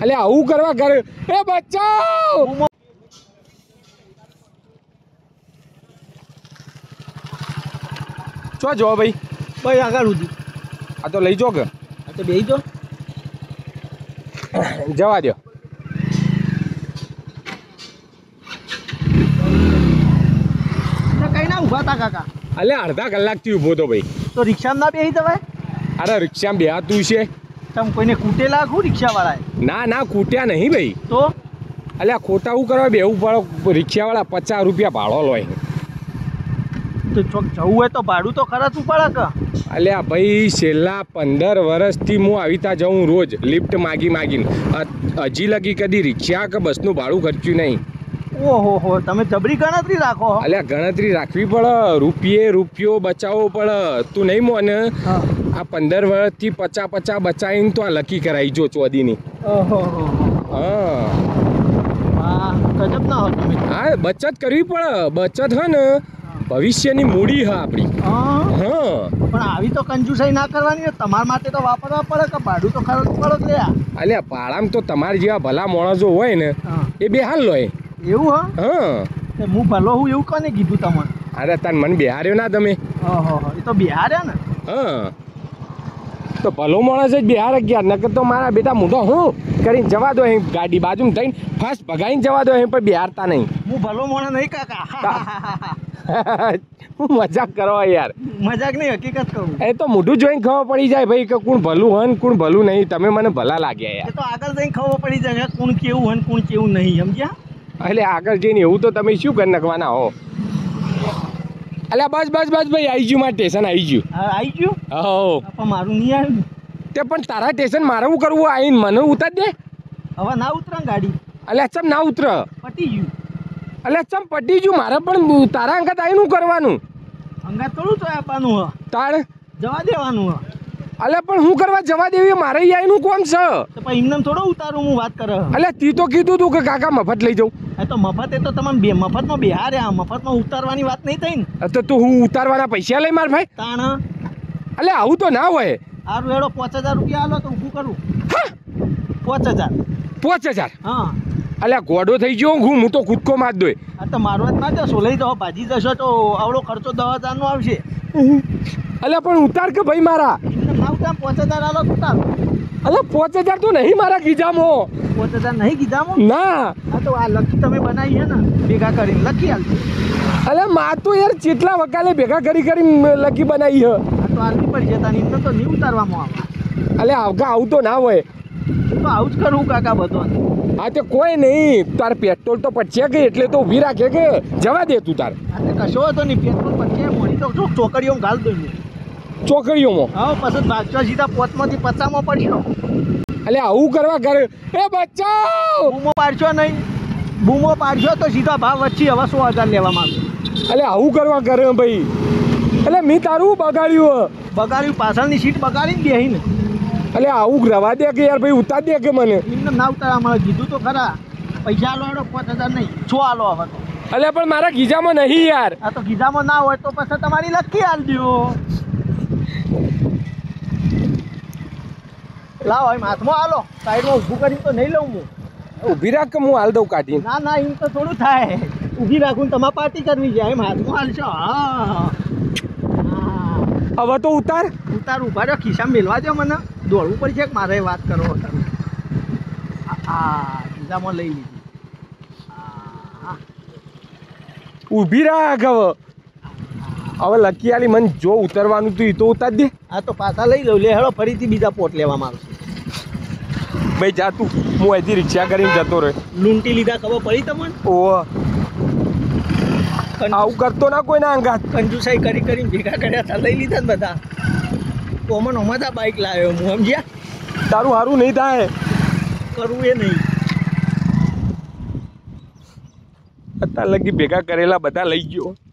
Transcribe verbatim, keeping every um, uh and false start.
અલે આવું કરવા ઘરે એ બચાવ ચો જો ભાઈ ભાઈ આગળ ઉધી આ તો લઈ જો કે આ તો બેહી જો જવા દો કઈ ના ઉભા તા કાકા અલે અડધા કલાકથી ઊભો તો ભાઈ તો રિક્ષામાં ના બેહી જવાય અરે રિક્ષામાં બેહાતું છે તમે કોઈને કૂટેલા આખું રિક્ષાવાળાએ ના ના કૂટ્યા નહીં ભાઈ તો અલ્યા ખોટા હું કરવા બેવું પડે રિક્ષાવાળા પચાસ રૂપિયા ભાડો લોય તો ચોક જવું હોય તો ભાડું તો ખર્ચ પડે કે અલ્યા ભાઈ છેલ્લા પંદર વર્ષથી હું આવી તા જાઉં રોજ લિફ્ટ માગી માગીને હજી લગી કદી રિક્ષા કે બસનું ભાડું ખર્ચ્યું નહીં ઓહો હો તમે જબરી ગણતરી રાખો અલ્યા ગણતરી રાખવી પડે રૂપિયે રૂપિયો બચાવવો પડે તું નહીં મોને આ પંદર વર્ષથી પચા પચા બચાવીને તો આ લકી કરાવી જો ચોદીની ઓહો હા હા ગજબ ના હો તમે હા બચત કરવી પડે બચત હે ને ભવિષ્યની મૂડી હા આપણી હા હા પણ આવી તો કંજુસાઈ ના કરવાની ને તમારા માટે તો વાપરવા પડે કે ભાડું તો ખર્ચ પડે લે અલ્યા પાડામાં તો તમારા જેવા ભલા માણસો હોય ને એ બે હાલ લોય એવું હા હા હું ભલો હું એવું કોને કીધું તમને અરે તાન મને બિહાર્યો ના તમે ઓહો એ તો બિહાર ને હા તો ભલો માણસ જ બિહાર ગયા નકર તો મારા બેટા મોઢો હું કરીને જવા દો અહીં ગાડી બાજુમાં થઈને ફાસ્ટ ભગાઈને જવા દો અહીં પણ બિહારતા નહીં હું ભલો માણસ નહીં કાકા હું મજાક કરવા યાર મજાક નહીં હકીકત કહું એ તો મોઢું જોઈને ખબર પડી જાય ભાઈ કે કોણ ભલું હન કોણ ભલું નહીં તમે મને ભલા લાગ્યા યાર એ તો આગળ જઈને ખબર પડી જાય કોણ કેવું હન કોણ કેવું નહીં સમજ્યા એટલે આગળ જઈને એવું તો તમે શું કરી નાખવાના હો અલ્યા બસ બસ બસ ભાઈ આવી ગયું મારે સ્ટેશન આવી ગયું હા આવી ગયું હો પણ મારું નહીં આવ્યું તે પણ તારા સ્ટેશન મારે શું કરવું આવીને મને ઉતાર દે હવે ના ઉતરા ગાડી અલ્યા ચમ ના ઉતર પટી ગયું અલ્યા ચમ પટી ગયું મારે પણ તારા અંગત આવીને કરવાનું અંગાત થોડું તો આપવાનું હ તાર જવા દેવાનું હ અલ્યા પણ હું કરવા જવા દેવી મારે આવીનું કોમ છે તો પછી એમને થોડો ઉતારું હું વાત કરે અલ્યા તી તો કીધું તું કે કાકા મફત લઈ જાઉં એ તો મફત એ તો તમે બે મફતમાં બિહાર આ મફતમાં ઉતારવાની વાત નહીં થઈ ને તો તું હું ઉતારવાના પૈસા લઈ માર ભાઈ તાણ અલ્યા આવું તો ના હોય સારું હેડો પાંચ હજાર રૂપિયા આલો તો ઊભું કરું પાંચ હજાર પાંચ હજાર હા અલ્યા ગોડો થઈ ગયો હું હું તો કૂદકો માર દોય આ તો મારવા જ ના જશો લઈ જાઓ ભાજી જશો તો આવડો ખર્ચો દસ હજારનો આવશે અલ્યા પણ ઉતાર કે ભાઈ મારા એમને ભાવ ત્યાં પાંચ હજાર આલો તો ઉતારો અલ્યા પાંચ હજાર તો નહીં મારા ગીજામાં પાંચ હજાર નહીં કીધામો ના હા તો આ લકી તમે બનાવી છે ને ભેગા કરીને લખી આલજો અલ્યા માં તો યાર ચેટલા વકાલે ભેગા કરી કરી લકી બનાવી હ આ તો આલવી પડશે તાની એમને તો નહીં ઉતારવામાં આવે અલ્યા આવકા આવું તો ના હોય તો આવું જ કરું કાકા બધો હા તે કોઈ નહીં તાર પેટ્રોલ તો પચે કે એટલે તો ઊભી રાખે કે જવા દે તું તાર આ તો કશો હતો નહીં પેટ્રોલ પછી મોડી તો જો ચોકડીઓમાં ઘાલ દઉં ચોકડીઓમાં હા પછી ભાગવા સીધા પોચમાંથી પચામાં પડ્યો અલ્યા આવું કરવા ઘરે એ બચાવ બૂમો પાડશો નહીં બૂમો પાડશો તો સીધા ભાવ વચ્ચે હવે સો હજાર લેવા માંગુ અલ્યા આવું કરવા ઘરે ભાઈ એટલે મેં તારું બગાડ્યું બગાડ્યું પાછળની સીટ બગાડીને બેહીને અલ્યા આવું રવા દે કે યાર ભાઈ ઉતાર દે કે મને એમને ના ઉતારા મળે કીધું તો ખરા પૈસા આલો હેડો પાંચ હજાર નહીં છો આલો હવે તો અલ્યા પણ મારા ગીજામાં નહીં યાર આ તો ગીધામાં ના હોય તો પછી તમારી લખી આલ દો લાવો એમ હાથમાં આલો સાઈડમાં ઊભું કરીને તો નહીં લઉં હું ઊભી રાખ કે હું હાલ દઉં કાઢીને ના ના એમ તો થોડું થાય ઊભી રાખું ને તમારે પાર્ટી કરવી જાય એમ હાથમાં હાલશો હા હવે તો ઉતાર ઉતાર ઉભા રહ્યો ખિસ્સામાં મેળવા દો મને દોડવું પડશે કે મારે વાત કરો હા ખિસ્સામાં લઈ લીધી ઊભી રાખ હવે હવે લકી આલી મને જો ઉતરવાનું તું એ તો ઉતાર દે હા તો પાછા લઈ લઉં લે હેડો ફરીથી બીજા પોટ લેવામાં આવશે ભાઈ જા તું હું અહીંથી રિક્ષા કરીને જતો રહે લૂંટી લીધા ખબર પડી તમને ઓહ આવું કરતો ના કોઈના અંગાત કંજુસાઈ કરી કરીને ભેગા કર્યા હતા લઈ લીધા ને બધા કોમન ઓમાં બાઇક લાવ્યો હું સમજ્યા તારું સારું નહીં થાય કરવું એ નહીં અત્યાર લગી ભેગા કરેલા બધા લઈ ગયો